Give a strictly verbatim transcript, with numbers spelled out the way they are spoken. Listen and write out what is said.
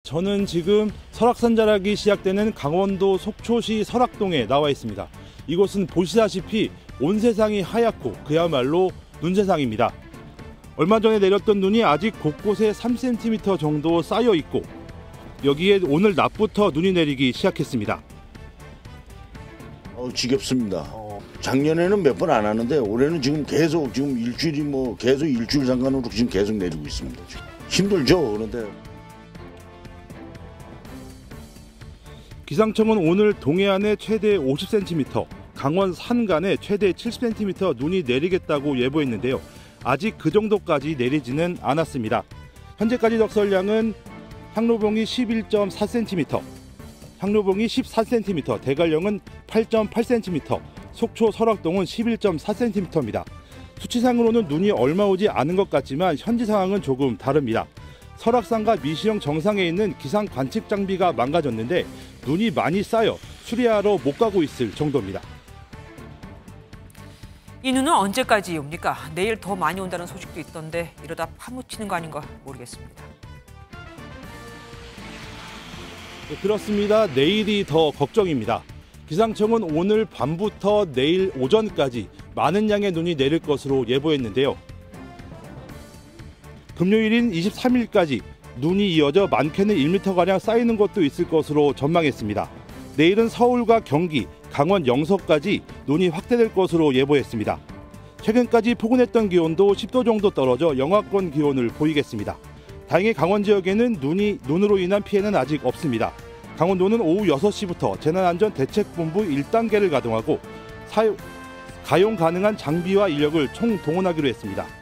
저는 지금 설악산 자락이 시작되는 강원도 속초시 설악동에 나와 있습니다. 이곳은 보시다시피 온 세상이 하얗고 그야말로 눈세상입니다. 얼마 전에 내렸던 눈이 아직 곳곳에 삼 센티미터 정도 쌓여 있고 여기에 오늘 낮부터 눈이 내리기 시작했습니다. 어, 지겹습니다. 어. 작년에는 몇 번 안 하는데 올해는 지금 계속 지금 일주일이 뭐 계속 일주일 상관으로 지금 계속 내리고 있습니다. 지금. 힘들죠. 그런데 기상청은 오늘 동해안에 최대 오십 센티미터, 강원 산간에 최대 칠십 센티미터 눈이 내리겠다고 예보했는데요. 아직 그 정도까지 내리지는 않았습니다. 현재까지 적설량은 향로봉이 십일 점 사 센티미터, 향로봉이 십사 센티미터, 대관령은 팔 점 팔 센티미터, 속초 설악동은 십일 점 사 센티미터입니다. 수치상으로는 눈이 얼마 오지 않은 것 같지만 현지 상황은 조금 다릅니다. 설악산과 미시령 정상에 있는 기상 관측 장비가 망가졌는데 눈이 많이 쌓여 수리하러 못 가고 있을 정도입니다. 이 눈은 언제까지 옵니까? 내일 더 많이 온다는 소식도 있던데 이러다 파묻히는 거 아닌가 모르겠습니다. 네, 그렇습니다. 내일이 더 걱정입니다. 기상청은 오늘 밤부터 내일 오전까지 많은 양의 눈이 내릴 것으로 예보했는데요. 금요일인 이십삼 일까지 눈이 이어져 많게는 일 미터가량 쌓이는 곳도 있을 것으로 전망했습니다. 내일은 서울과 경기, 강원 영서까지 눈이 확대될 것으로 예보했습니다. 최근까지 포근했던 기온도 십 도 정도 떨어져 영하권 기온을 보이겠습니다. 다행히 강원 지역에는 눈이, 눈으로 인한 피해는 아직 없습니다. 강원도는 오후 여섯 시부터 재난안전대책본부 일 단계를 가동하고 사용, 가용 가능한 장비와 인력을 총동원하기로 했습니다.